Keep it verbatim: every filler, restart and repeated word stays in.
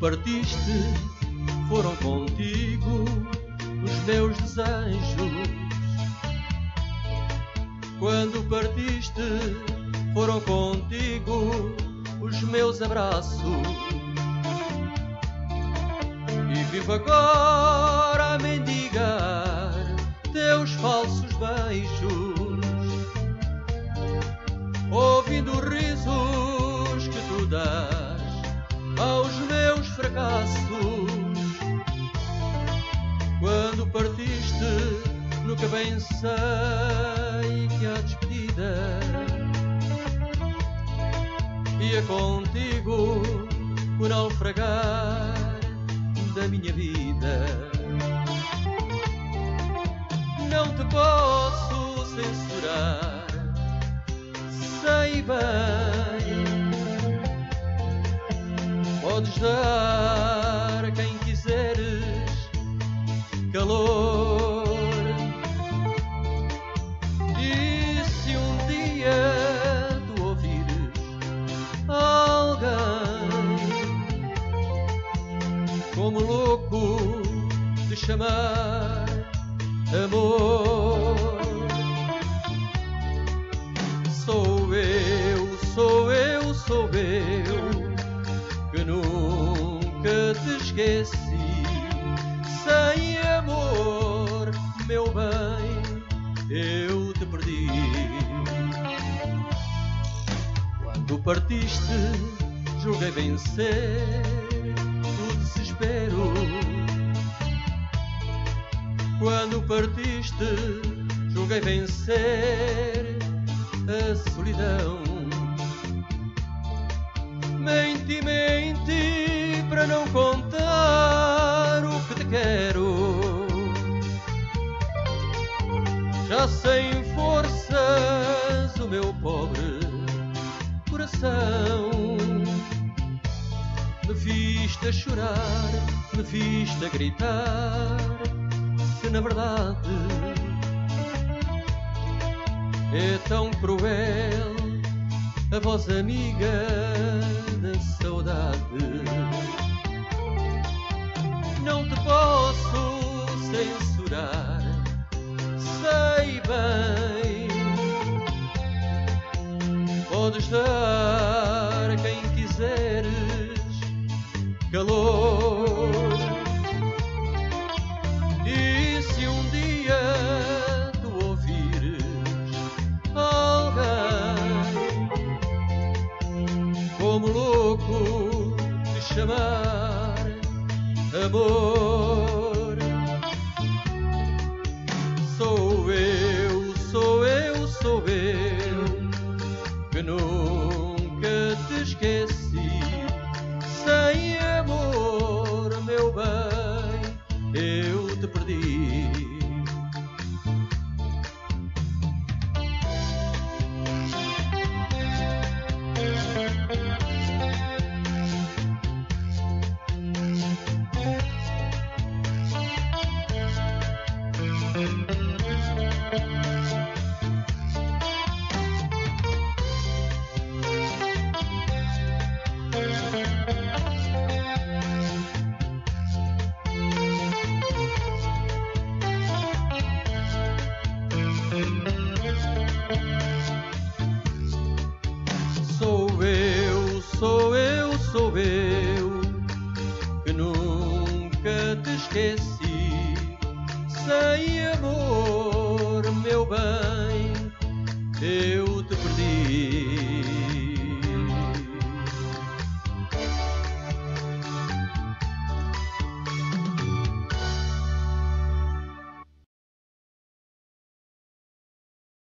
partiste, foram contigo os meus desejos. Quando partiste, foram contigo os meus abraços. E vivo agora a mendigar teus falsos beijos, ouvindo os risos que tu dás aos meus fracassos. Quando partiste, nunca bem sei que a despedida ia contigo o naufragar da minha vida. Não te posso censurar, sei bem, podes dar a quem quiseres calor. E se um dia tu ouvires alguém como louco te chamar amor, sou eu, sou eu, sou eu que nunca te esqueci. Sem amor, meu bem, eu te perdi. Quando partiste, julguei vencer o desespero. Quando partiste, julguei vencer a solidão. Menti, menti para não contar o que te quero. Já sem forças o meu pobre coração. Me fiz-te a chorar, me fiz-te a gritar, que na verdade é tão cruel a voz amiga da saudade. Não te posso censurar, sei bem, podes dar a quem quiseres calor. E se um dia tu ouvires alguém como louco te chamar amor, sou eu, sou eu, sou eu que nunca te esqueci. Sem amor, meu bem, eu te perdi. Sou eu, sou eu, sou eu que nunca te esqueci. Sem amor, meu bem, eu